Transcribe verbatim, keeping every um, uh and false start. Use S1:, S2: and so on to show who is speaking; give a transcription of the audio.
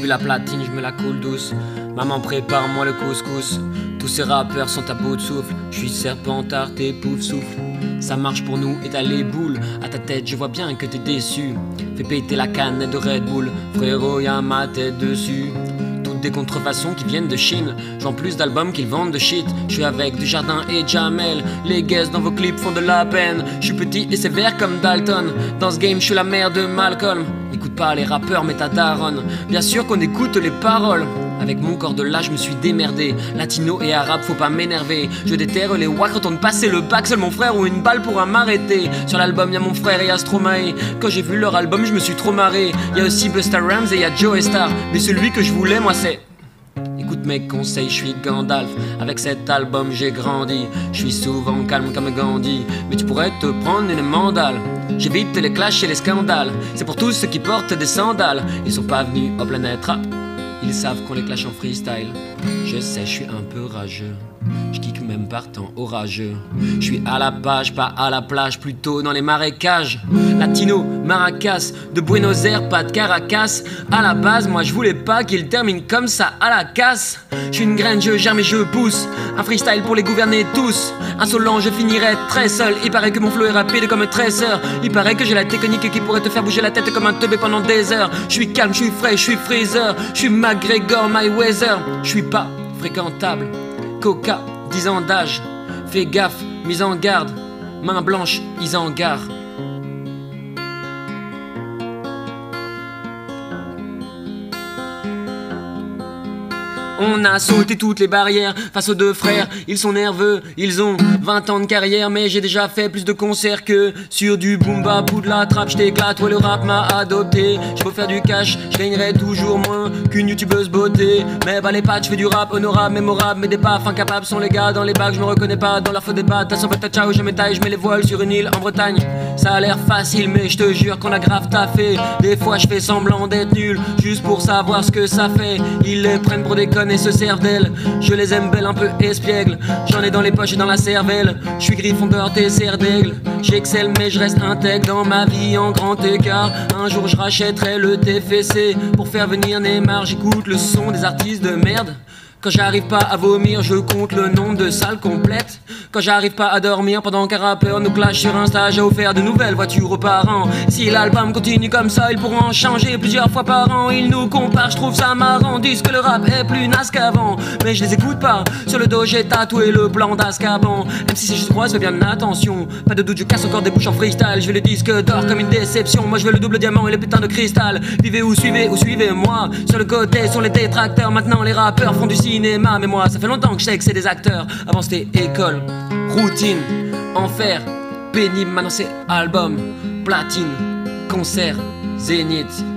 S1: bu la platine, je me la coule douce. Maman prépare-moi le couscous. Tous ces rappeurs sont à bout de souffle. Je suis serpentard, t'es pouf souffle. Ça marche pour nous et t'as les boules. À ta tête je vois bien que t'es déçu. Fais péter la canette de Red Bull. Frérot y'a ma tête dessus. Toutes des contrefaçons qui viennent de Chine. J'vends plus d'albums qu'ils vendent de shit. Je suis avec Dujardin et Jamel. Les guests dans vos clips font de la peine. Je suis petit et sévère comme Dalton. Dans ce game je suis la mère de Malcolm. Écoute pas les rappeurs mais ta daronne. Bien sûr qu'on écoute les paroles. Avec mon corps de là je me suis démerdé. Latino et arabe faut pas m'énerver. Je déterre les wacks, retourne passer le bac. Seul mon frère ou une balle pourra m'arrêter. Sur l'album y'a mon frère et y'a Stromae. Quand j'ai vu leur album je me suis trop marré. Y'a aussi Busta Rhymes et y'a Joe Star. Mais celui que je voulais moi c'est... Écoute mes conseils, je suis Gandalf. Avec cet album j'ai grandi. Je suis souvent calme comme Gandhi. Mais tu pourrais te prendre une mandale. J'évite les clashs et les scandales. C'est pour tous ceux qui portent des sandales. Ils sont pas venus au Planète Rap. Ils savent qu'on les clash en freestyle. Je sais, je suis un peu rageux. Je kick même par temps orageux. Je suis à la page, pas à la plage, plutôt dans les marécages. Latino, Maracas, de Buenos Aires, pas de Caracas. À la base, moi je voulais pas qu'il termine comme ça à la casse. Je suis une graine, je germe et je pousse. Un freestyle pour les gouverner tous. Insolent, je finirai très seul. Il paraît que mon flow est rapide comme un tresseur. Il paraît que j'ai la technique qui pourrait te faire bouger la tête comme un teubé pendant des heures. Je suis calme, je suis frais, je suis freezer. Je suis McGregor, Mayweather. Je suis pas fréquentable. Coca, dix ans d'âge. Fais gaffe, mise en garde. Main blanche, ils en gare. On a sauté toutes les barrières face aux deux frères. Ils sont nerveux, ils ont vingt ans de carrière. Mais j'ai déjà fait plus de concerts que sur du boom bap ou de la trap. J't'éclate, ouais le rap m'a adopté. J'peux faire du cash, j'gagnerai toujours moins qu'une youtubeuse beauté. Mais bah les pattes, j'fais du rap honorable, mémorable. Mais des paf incapables sont les gars dans les bacs. J'me reconnais pas dans leur faux débat. T'as sans ta ciao, je m'étaille, j'mets les voiles sur une île en Bretagne. Ça a l'air facile mais j'te jure qu'on a grave taffé. Des fois j'fais semblant d'être nul juste pour savoir ce que ça fait. Ils les prennent pour des connes et se servent d'elles. Je les aime belles, un peu espiègles. J'en ai dans les poches et dans la cervelle. Je suis Gryffondor, t'es serre d'aigle. J'excelle mais je reste intègre dans ma vie en grand écart. Un jour je rachèterai le T F C pour faire venir Neymar. J'écoute le son des artistes de merde. Quand j'arrive pas à vomir, je compte le nombre de salles complètes. Quand j'arrive pas à dormir pendant qu'un rappeur nous clash sur Insta, j'ai offert de nouvelles voitures aux parents. Si l'album continue comme ça, ils pourront en changer plusieurs fois par an. Ils nous comparent, je trouve ça marrant. Disent que le rap est plus naze qu'avant. Mais je les écoute pas, sur le dos j'ai tatoué le plan d'Azkaban. Même si c'est juste croise, fais bien attention. Pas de doute, je casse encore des bouches en freestyle. Je veux le disque d'or comme une déception. Moi je veux le double diamant et le putain de cristal. Vivez ou suivez ou suivez-moi. Sur le côté, sur les détracteurs. Maintenant les rappeurs font du cinéma. Mais moi ça fait longtemps que je sais que c'est des acteurs. Avant c'était école, routine, enfer, pénible. Maintenant c'est album, platine, concert, zénith.